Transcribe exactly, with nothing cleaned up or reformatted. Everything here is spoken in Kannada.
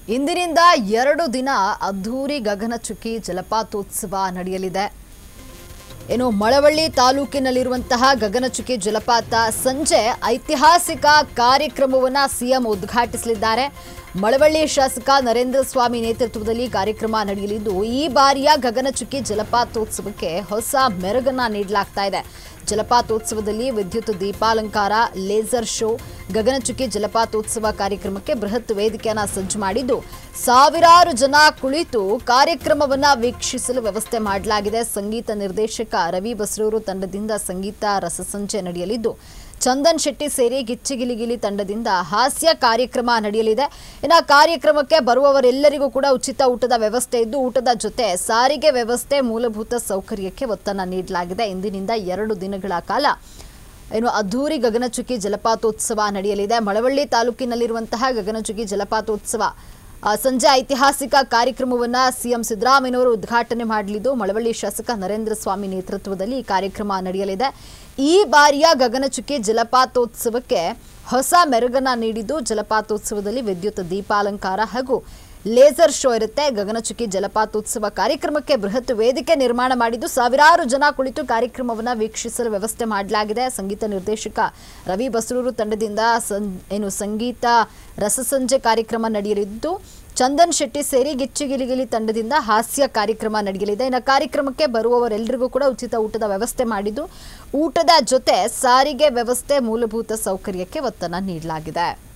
ಇಂದಿನಿಂದ ಎರಡು ದಿನ ಅದ್ಧೂರಿ ಗಗನಚುಕ್ಕಿ ಜಲಪಾತೋತ್ಸವ ನಡೆಯಲಿದೆ. ಏನು ಮಳವಳ್ಳಿ ತಾಲೂಕಿನಲ್ಲಿರುವಂತಹ ಗಗನಚುಕ್ಕಿ ಜಲಪಾತ ಸಂಜೆ ಐತಿಹಾಸಿಕ ಕಾರ್ಯಕ್ರಮವನ್ನು ಸಿಎಂ ಉದ್ಘಾಟಿಸಲಿದ್ದಾರೆ. ಮಳವಳ್ಳಿ ಶಾಸಕ ನರೇಂದ್ರ ಸ್ವಾಮಿ ನೇತೃತ್ವದಲ್ಲಿ ಕಾರ್ಯಕ್ರಮ ನಡೆಯಲಿದ್ದು, ಈ ಬಾರಿಯ ಗಗನಚುಕ್ಕಿ ಜಲಪಾತೋತ್ಸವಕ್ಕೆ ಹೊಸ ಮೆರುಗನ್ನ ನೀಡಲಾಗ್ತಾ ಇದೆ. ಜಲಪಾತೋತ್ಸವದಲ್ಲಿ ವಿದ್ಯುತ್ ದೀಪಾಲಂಕಾರ, ಲೇಸರ್ ಶೋ, ಗಗನಚುಕ್ಕಿ ಜಲಪಾತೋತ್ಸವ ಕಾರ್ಯಕ್ರಮಕ್ಕೆ ಬೃಹತ್ ವೇದಿಕೆಯನ್ನು ಸಜ್ಜು ಮಾಡಿದ್ದು, ಸಾವಿರಾರು ಜನ ಕುಳಿತು ಕಾರ್ಯಕ್ರಮವನ್ನ ವೀಕ್ಷಿಸಲು ವ್ಯವಸ್ಥೆ ಮಾಡಲಾಗಿದೆ. ಸಂಗೀತ ನಿರ್ದೇಶಕ ರವಿ ಬಸ್ರೂರು ತಂಡದಿಂದ ಸಂಗೀತ ರಸಸಂಚೆ ನಡೆಯಲಿದ್ದು, ಚಂದನ್ ಶೆಟ್ಟಿ ಸೇರಿ ಗಿಚ್ಚಿಗಿಲಿಗಿಲಿ ತಂಡದಿಂದ ಹಾಸ್ಯ ಕಾರ್ಯಕ್ರಮ ನಡೆಯಲಿದೆ. ಇನ್ನು ಕಾರ್ಯಕ್ರಮಕ್ಕೆ ಬರುವವರೆಲ್ಲರಿಗೂ ಕೂಡ ಉಚಿತ ಊಟದ ವ್ಯವಸ್ಥೆ ಇದ್ದು, ಊಟದ ಜೊತೆ ಸಾರಿಗೆ ವ್ಯವಸ್ಥೆ, ಮೂಲಭೂತ ಸೌಕರ್ಯಕ್ಕೆ ಒತ್ತನ್ನು ನೀಡಲಾಗಿದೆ. ಇಂದಿನಿಂದ ಎರಡು ದಿನಗಳ ಕಾಲ ಏನು ಅದ್ಧೂರಿ ಗಗನಚುಕ್ಕಿ ಜಲಪಾತೋತ್ಸವ ನಡೆಯಲಿದೆ. ಮಳವಳ್ಳಿ ತಾಲೂಕಿನಲ್ಲಿರುವಂತಹ ಗಗನಚುಕ್ಕಿ ಜಲಪಾತೋತ್ಸವ ಸಂಜೆ ಐತಿಹಾಸಿಕ ಕಾರ್ಯಕ್ರಮವನ್ನು ಸಿಎಂ ಸಿದ್ದರಾಮಯ್ಯನವರು ಉದ್ಘಾಟನೆ ಮಾಡಲಿದ್ದು, ಮಳವಳ್ಳಿ ಶಾಸಕ ನರೇಂದ್ರ ಸ್ವಾಮಿ ನೇತೃತ್ವದಲ್ಲಿ ಈ ಕಾರ್ಯಕ್ರಮ ನಡೆಯಲಿದೆ. ಈ ಬಾರಿಯ ಗಗನಚುಕ್ಕಿ ಜಲಪಾತೋತ್ಸವಕ್ಕೆ ಹೊಸ ಮೆರುಗನ್ನ ನೀಡಿದ್ದು, ಜಲಪಾತೋತ್ಸವದಲ್ಲಿ ವಿದ್ಯುತ್ ದೀಪಾಲಂಕಾರ ಹಾಗೂ ಲೇಸರ್ ಶೋ ಇರುತ್ತೆ. ಗಗನಚುಕ್ಕಿ ಜಲಪಾತೋತ್ಸವ ಕಾರ್ಯಕ್ರಮಕ್ಕೆ ಬೃಹತ್ ವೇದಿಕೆ ನಿರ್ಮಾಣ ಮಾಡಿದ್ದು, ಸಾವಿರಾರು ಜನ ಕುಳಿತು ಕಾರ್ಯಕ್ರಮವನ್ನು ವೀಕ್ಷಿಸಲು ವ್ಯವಸ್ಥೆ ಮಾಡಲಾಗಿದೆ. ಸಂಗೀತ ನಿರ್ದೇಶಕ ರವಿ ಬಸ್ರೂರು ತಂಡದಿಂದ ಏನು ಸಂಗೀತ ರಸಸಂಜೆ ಕಾರ್ಯಕ್ರಮ ನಡೆಯಲಿದ್ದು, ಚಂದನ್ ಶೆಟ್ಟಿ ಸೇರಿ ಗಿಚ್ಚಿಗಿಲಿಗಿಲಿ ತಂಡದಿಂದ ಹಾಸ್ಯ ಕಾರ್ಯಕ್ರಮ ನಡೆಯಲಿದೆ. ಇನ್ನು ಕಾರ್ಯಕ್ರಮಕ್ಕೆ ಬರುವವರೆಲ್ಲರಿಗೂ ಕೂಡ ಉಚಿತ ಊಟದ ವ್ಯವಸ್ಥೆ ಮಾಡಿದ್ದು, ಊಟದ ಜೊತೆ ಸಾರಿಗೆ ವ್ಯವಸ್ಥೆ, ಮೂಲಭೂತ ಸೌಕರ್ಯಕ್ಕೆ ಒತ್ತನ್ನು ನೀಡಲಾಗಿದೆ.